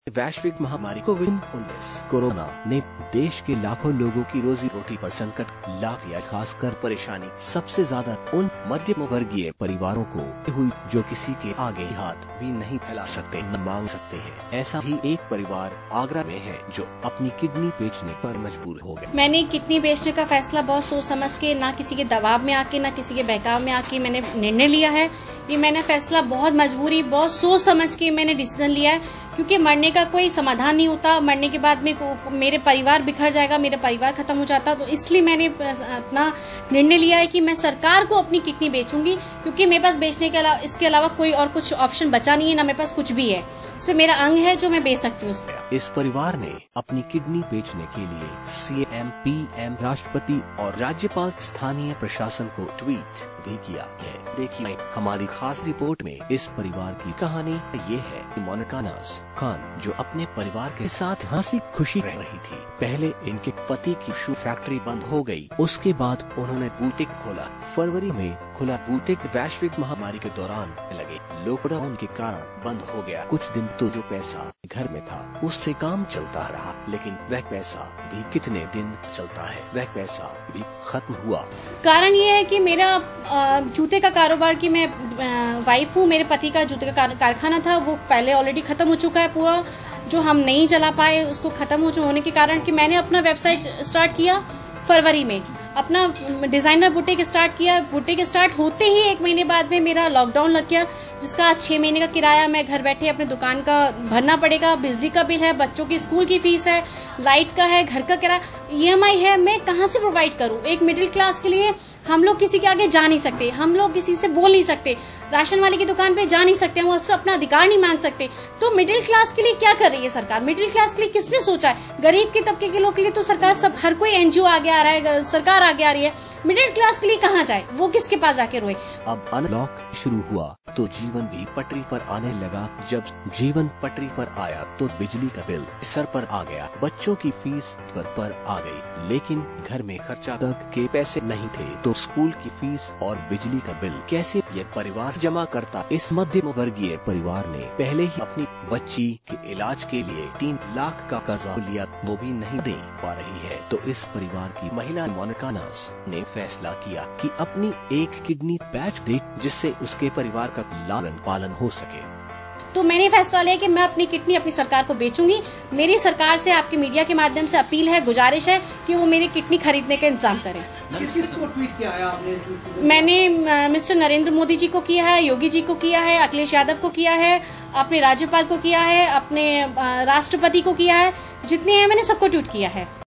वैश्विक महामारी कोविड-19 कोरोना ने देश के लाखों लोगों की रोजी रोटी पर संकट ला दिया। खासकर परेशानी सबसे ज्यादा उन मध्यम वर्गीय परिवारों को हुई जो किसी के आगे हाथ भी नहीं फैला सकते, न मांग सकते हैं। ऐसा ही एक परिवार आगरा में है जो अपनी किडनी बेचने पर मजबूर हो गए। मैंने किडनी बेचने का फैसला बहुत सोच समझ के, ना किसी के दबाव में आके, ना किसी के बहकाव में आके मैंने निर्णय लिया है। ये मैंने फैसला बहुत मजबूरी, बहुत सोच समझ के मैंने डिसीजन लिया है, क्योंकि मरने का कोई समाधान नहीं होता। मरने के बाद में मेरे परिवार बिखर जाएगा, मेरा परिवार खत्म हो जाता। तो इसलिए मैंने अपना निर्णय लिया है कि मैं सरकार को अपनी किडनी बेचूंगी, क्योंकि मेरे पास बेचने के अलावा इसके अलावा कोई और कुछ ऑप्शन बचा नहीं है, ना मेरे पास कुछ भी है। सिर्फ मेरा अंग है जो मैं बेच सकती हूँ उसको। इस परिवार ने अपनी किडनी बेचने के लिए सीएम, पीएम, राष्ट्रपति और राज्यपाल, स्थानीय प्रशासन को ट्वीट भी किया है। देखिए हमारी खास रिपोर्ट में इस परिवार की कहानी ये है कि मोनिका नाज खान जो अपने परिवार के साथ हंसी खुशी रह रही थी। पहले इनके पति की शू फैक्ट्री बंद हो गई, उसके बाद उन्होंने बुटीक खोला। फरवरी में खुला बुटीक वैश्विक महामारी के दौरान लगे लॉकडाउन के कारण बंद हो गया। कुछ दिन तो जो पैसा घर में था उससे काम चलता रहा, लेकिन वह पैसा भी कितने दिन चलता है, वह पैसा भी खत्म हुआ। कारण ये है कि मेरा जूते का कारोबार की मैं वाइफ हूँ। मेरे पति का जूते का कारखाना था, वो पहले ऑलरेडी खत्म हो चुका है पूरा। जो हम नहीं चला पाए उसको खत्म होने के कारण कि मैंने अपना वेबसाइट स्टार्ट किया फरवरी में, अपना डिजाइनर बुटीक स्टार्ट किया। बुटीक स्टार्ट होते ही 1 महीने बाद में मेरा लॉकडाउन लग गया, जिसका 6 महीने का किराया मैं घर बैठे अपने दुकान का भरना पड़ेगा। बिजली का बिल है, बच्चों की स्कूल की फीस है, लाइट का है, घर का किराया, EMI है। मैं कहाँ से प्रोवाइड करूँ? एक मिडिल क्लास के लिए हम लोग किसी के आगे जा नहीं सकते, हम लोग किसी से बोल नहीं सकते, राशन वाले की दुकान पे जा नहीं सकते, हम उससे अपना अधिकार नहीं मांग सकते। तो मिडिल क्लास के लिए क्या कर रही है सरकार? मिडिल क्लास के लिए किसने सोचा है? गरीब के तबके के लोग के लिए तो सरकार सब हर कोई NGO आगे आ रहा है, सरकार आगे आ रही है। मिडिल क्लास के लिए कहाँ जाए? वो किसके पास जाके रोए? अब अनलॉक शुरू हुआ तो जीवन भी पटरी पर आने लगा। जब जीवन पटरी पर आया तो बिजली का बिल सर पर आ गया, बच्चों की फीस पर आ गई, लेकिन घर में खर्चा तक के पैसे नहीं थे। तो स्कूल की फीस और बिजली का बिल कैसे ये परिवार जमा करता? इस मध्यम वर्गीय परिवार ने पहले ही अपनी बच्ची के इलाज के लिए 3 लाख का कर्जा लिया, वो भी नहीं दे पा रही है। तो इस परिवार की महिला मोनिका नाज ने फैसला किया कि अपनी एक किडनी बेच दे, जिससे उसके परिवार का लालन पालन हो सके। तो मैंने फैसला लिया कि मैं अपनी किडनी अपनी सरकार को बेचूंगी। मेरी सरकार से, आपके मीडिया के माध्यम से अपील है, गुजारिश है कि वो मेरी किडनी खरीदने का इंतजाम करें। किसको ट्वीट किया है आपने? मैंने मिस्टर नरेंद्र मोदी जी को किया है, योगी जी को किया है, अखिलेश यादव को किया है, अपने राज्यपाल को किया है, अपने राष्ट्रपति को किया है, जितने हैं मैंने सबको ट्वीट किया है।